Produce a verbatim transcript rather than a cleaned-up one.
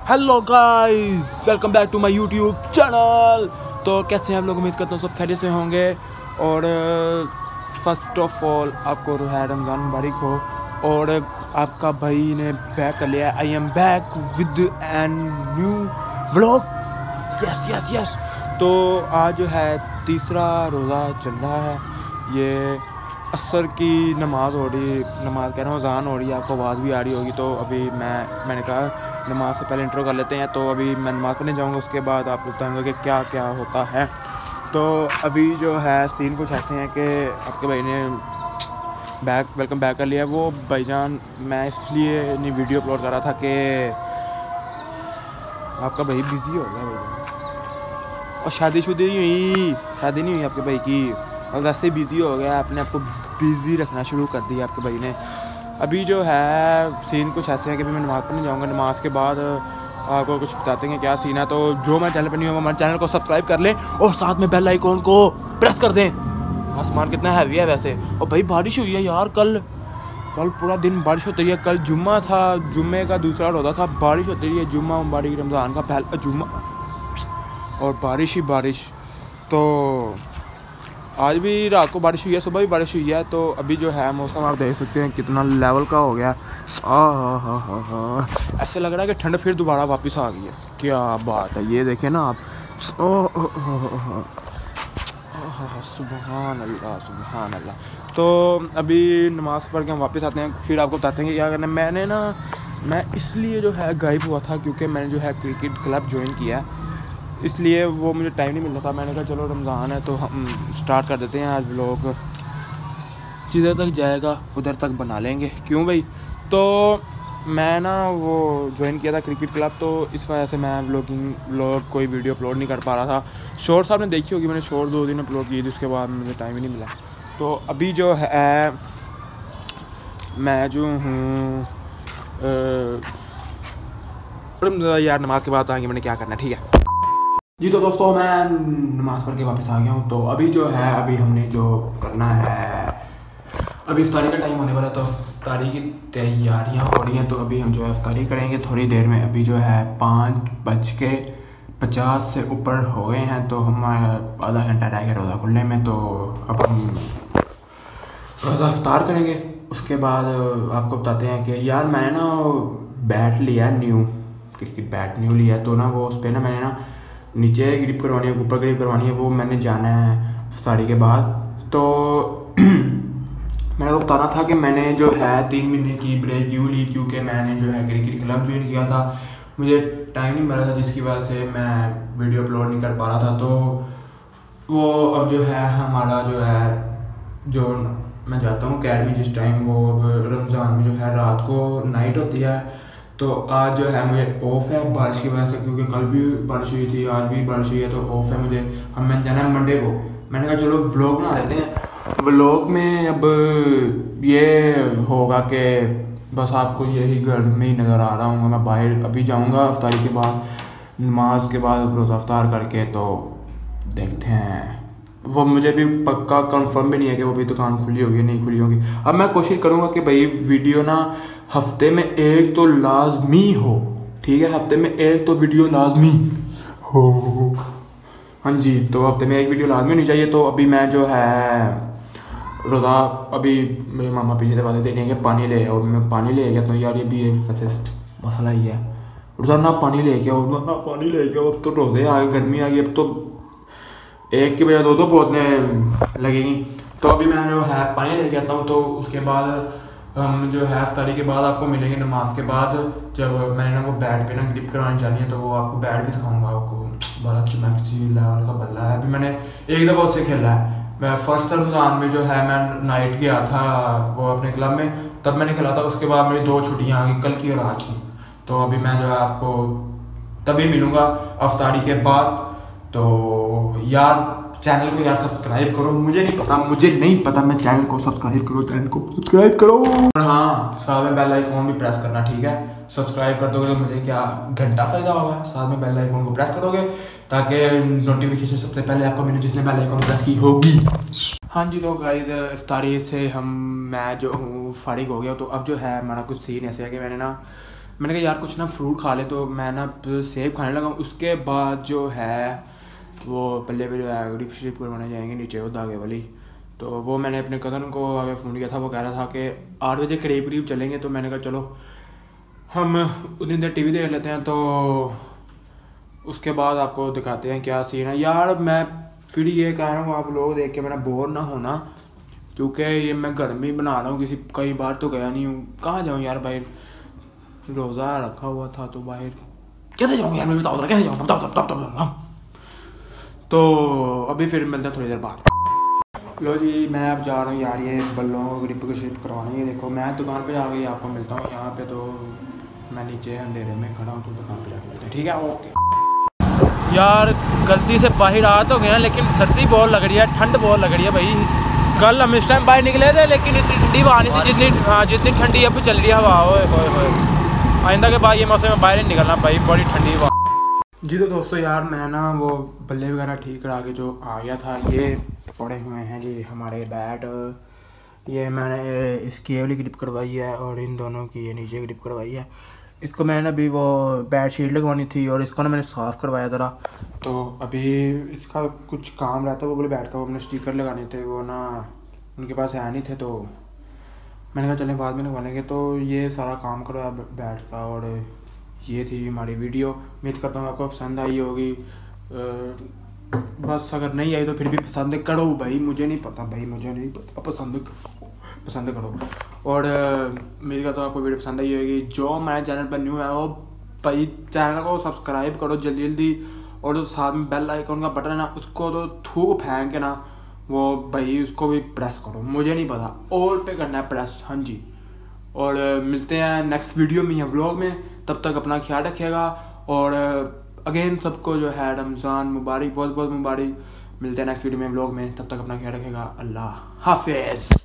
Hello guys, welcome back to my YouTube channel. तो कैसे हैं आप लोग? उम्मीद करता हूँ सब खैरियत से होंगे। और फर्स्ट ऑफ ऑल आपको है रमज़ान मुबारक हो। और आपका भाई ने बैक कर लिया। I am back with an new vlog. Yes yes yes. तो आज जो है तीसरा रोज़ा चल रहा है। ये असर की नमाज़ हो रही नमाज़ कह रहा हूँ अज़ान हो रही है, आपको आवाज़ भी आ रही होगी। तो अभी मैं मैंने कहा नमाज़ से पहले इंट्रो कर लेते हैं। तो अभी मैं नमाज़ पढ़ने जाऊँगा, उसके बाद आप बताऊँगा कि क्या क्या होता है। तो अभी जो है सीन कुछ ऐसे हैं कि आपके भाई ने बैक वेलकम बैक कर लिया। वो भाईजान मैं इसलिए नहीं वीडियो अपलोड कर रहा था कि आपका भाई बिज़ी हो गया भाईजान, और शादी शुदी नहीं हुई शादी नहीं हुई आपके भाई की, और वैसे ही बिज़ी हो गया। आपने आपको बिज़ी रखना शुरू कर दिया आपके भाई ने। अभी जो है सीन कुछ ऐसे हैं कि मैं नमाज़ पढ़ने जाऊँगा। नमाज़ के बाद आपको कुछ बताते हैं क्या सीन है। तो जो मेरे चैनल पर नहीं होगा हमारे चैनल को सब्सक्राइब कर लें और साथ में बेल आइकॉन को प्रेस कर दें। आसमान कितना हैवी है वैसे। और भाई बारिश हुई है यार, कल कल पूरा दिन बारिश होती रही है। कल जुम्मा था, जुम्मे का दूसरा रोज़ा था, बारिश होती रही है। जुम्मा मुबारक रमज़ान का पहला जुम्मा, और बारिश ही बारिश। तो आज भी रात को बारिश हुई है, सुबह भी बारिश हुई है। तो अभी जो है मौसम आप देख सकते हैं कितना लेवल का हो गया। आ हा हा हा हा ऐसे लग रहा है कि ठंड फिर दोबारा वापस आ गई है। क्या बात है, ये देखें ना आप। ओ सुभान अल्लाह सुभान अल्लाह। तो अभी नमाज़ पढ़ के हम वापस आते हैं, फिर आपको बताते हैं कि क्या करना है। मैंने ना मैं इसलिए जो है गायब हुआ था क्योंकि मैंने जो है क्रिकेट क्लब ज्वाइन किया है, इसलिए वो मुझे टाइम नहीं मिल रहा था। मैंने कहा चलो रमज़ान है तो हम स्टार्ट कर देते हैं। आज व्लॉग जिधर तक जाएगा उधर तक बना लेंगे, क्यों भाई। तो मैं ना वो ज्वाइन किया था क्रिकेट क्लब, तो इस वजह से मैं व्लॉगिंग व्लॉग कोई वीडियो अपलोड नहीं कर पा रहा था। शॉर्ट्स आपने देखी होगी, मैंने शॉर्ट दो दिन अपलोड की थी, उसके बाद मुझे टाइम ही नहीं मिला। तो अभी जो है मैं जो हूँ यार नमाज के बाद आएंगे मैंने क्या करना है, ठीक है जी। तो दोस्तों मैं नमाज़ पढ़ के वापस आ गया हूँ। तो अभी जो है अभी हमने जो करना है, अभी इफ्तारी का टाइम होने वाला है। तो इफ्तारी की तैयारियाँ हो रही हैं। तो अभी हम जो है इफ्तारी करेंगे थोड़ी देर में। अभी जो है पाँच बज के पचास से ऊपर हो गए हैं। तो हम आधा घंटा रह गया रोज़ा खुलने में। तो अब हम रोज़ा इफ्तार करेंगे। उसके बाद आपको बताते हैं कि यार मैंने ना बैट लिया न्यू, क्रिकेट बैट न्यू लिया। तो ना वो उस पर ना मैंने ना नीचे ग्रिप करवानी है, ऊपर ग्रिप करवानी है। वो मैंने जाना है इफ्तारी के बाद। तो मैंने को बताना था कि मैंने जो है तीन महीने की ब्रेक क्यों ली, क्योंकि मैंने जो है क्रिकेट क्लब ज्वाइन किया था। मुझे टाइम नहीं मिल रहा था, जिसकी वजह से मैं वीडियो अपलोड नहीं कर पा रहा था। तो वो अब जो है हमारा जो है जो मैं जाता हूँ अकेडमी जिस टाइम, वो अब रमज़ान में जो है रात को नाइट होती है। तो आज जो है मुझे ऑफ है बारिश की वजह से, क्योंकि कल भी बारिश हुई थी, आज भी बारिश हुई है। तो ऑफ है मुझे। हम मैंने जाना है मंडे को। मैंने कहा चलो व्लॉग बना देते हैं। व्लॉग में अब ये होगा कि बस आपको यही घर में ही नज़र आ रहा हूँ। मैं बाहर अभी जाऊँगा इफ्तारी के बाद, नमाज के बाद रोज़ा इफ्तार करके। तो देखते हैं, वो मुझे भी पक्का कंफर्म भी नहीं है कि वो भी दुकान खुली होगी नहीं खुली होगी। अब मैं कोशिश करूँगा कि भाई वीडियो ना हफ्ते में एक तो लाजमी हो, ठीक है। हफ्ते में एक तो वीडियो लाजमी हो, हाँ जी। तो हफ्ते में एक वीडियो लाजमी होनी चाहिए। तो अभी मैं जो है रोज़ा, अभी मेरे मामा पीछे से बातें दे रही हैं कि पानी ले आओ। मैं पानी ले गया। तो यार ये भी एक वैसे मसला ही है, रोज़ाना पानी ले गया रोज़ाना पानी ले गया। अब तो रोज़े आ गए, गर्मी आ गई, अब तो एक के बजाय दो दो बोतलें लगेंगी। तो अभी मैं जो है पानी लेके आता हूँ। तो उसके बाद हम जो है इफ्तारी के बाद आपको मिलेंगे नमाज के बाद, जब मैंने ना वो बैट पे ना ग्रिप करवानी जानी है। तो वो आपको बैट भी दिखाऊंगा। आपको बड़ा चमकसी लेवल का बल्ला है। अभी मैंने एक दफ़ा उससे खेला है। मैं फर्स्ट रमज़ान में जो है मैं नाइट गया था वो अपने क्लब में, तब मैंने खेला था। उसके बाद मेरी दो छुट्टियाँ आ गई, कल की और आज की। तो अभी मैं जो है आपको तभी मिलूँगा इफ्तारी के बाद। तो यार चैनल को यार सब्सक्राइब करो। मुझे नहीं पता मुझे नहीं पता मैं चैनल को सब्सक्राइब करो चैनल को सब्सक्राइब करो और हाँ साथ में बेल आइकॉन भी प्रेस करना, ठीक है। सब्सक्राइब कर दोगे तो मुझे क्या घंटा फ़ायदा होगा। साथ में बेल आइकॉन को प्रेस करोगे ताकि नोटिफिकेशन सबसे पहले आपको मिले जिसने बेल आइकॉन प्रेस की होगी। हाँ जी। तो गाइस इफ्तारी से हम मैं जो हूँ फारिग हो गया। तो अब जो है हमारा कुछ सीन ऐसे है कि मैंने ना मैंने कहा यार कुछ ना फ्रूट खा ले, तो मैं ना सेब खाने लगा। उसके बाद जो है वो पल्ले पे जो है डिप शिप करवाने जाएंगे नीचे वो धागे वाली, तो वो मैंने अपने कज़न को आगे फ़ोन किया था। वो कह रहा था कि आठ बजे करीब करीब चलेंगे, तो मैंने कहा चलो हम उतनी देर टीवी देख लेते हैं, तो उसके बाद आपको दिखाते हैं क्या सीन है। यार मैं फिर ये कह रहा हूँ आप लोग देख के मेरा बोर ना होना, क्योंकि ये मैं घर में ही बना रहा हूँ, किसी कई बार तो गया नहीं हूँ। कहाँ जाऊँ यार, बाहर रोज़ा रखा हुआ था तो बाहर कैसे जाऊँगा यार, मैं बताओ कैसे जाऊँगा, बताओ बताओ बताओ बताओ। तो अभी फिर मिलते हैं थोड़ी देर बाद। लो जी मैं अब जा रहा हूँ यार ये बल्लों को ग्रिप को शिप करवाने। ये देखो मैं दुकान पे आ गई, आपको मिलता हूँ यहाँ पे। तो मैं नीचे अंधेरे में खड़ा हूँ, तो दुकान पे जाकर मिलते हैं, ठीक है ओके। यार गलती से बाहर आ तो गया, लेकिन सर्दी बहुत लग रही है, ठंड बहुत लग रही है भाई। कल हम इस टाइम बाहर निकले थे, लेकिन इतनी ठंडी हवा नहीं थी जितनी हाँ जितनी ठंडी अब चल रही है हवा। ओए होए होए, आइंदा के बाद ये मौसम में बाहर नहीं निकलना भाई, बड़ी ठंडी हवा। जी तो दोस्तों यार मैं ना वो बल्ले वगैरह ठीक करा के जो आ गया था, ये पड़े हुए हैं जी हमारे बैट। ये मैंने इसकी वाली ग्रिप करवाई है और इन दोनों की ये नीचे ग्रिप करवाई है। इसको मैंने अभी वो बैट शीट लगवानी थी और इसको ना मैंने साफ़ करवाया ज़रा। तो अभी इसका कुछ काम रहता है, वो बोले बैट का वो अपने स्टिकर लगाने थे, वो ना उनके पास है नहीं थे, तो मैंने कहा चलें बाद में लगवा लेंगे। तो ये सारा काम करवाया बैट का, और ये थी हमारी वीडियो। उम्मीद करता हूँ आपको पसंद आई होगी। बस अगर नहीं आई तो फिर भी पसंद करो भाई, मुझे नहीं पता भाई, मुझे नहीं पता, पसंद करो पसंद करो। और उम्मीद करता हूँ आपको वीडियो पसंद आई होगी। जो मेरे चैनल पर न्यू है वो भाई चैनल को सब्सक्राइब करो जल्दी जल्दी, और जो साथ में बेल आइकन का बटन है ना उसको तो थूक फेंक के ना वो भाई उसको भी प्रेस करो, मुझे नहीं पता ऑल पे करना है प्रेस, हाँ जी। और मिलते हैं नेक्स्ट वीडियो में या व्लॉग में, तब तक अपना ख्याल रखिएगा। और अगेन सबको जो है रमज़ान मुबारक, बहुत बहुत मुबारक। मिलते हैं नेक्स्ट वीडियो में व्लॉग में, तब तक अपना ख्याल रखिएगा। अल्लाह हाफिज़।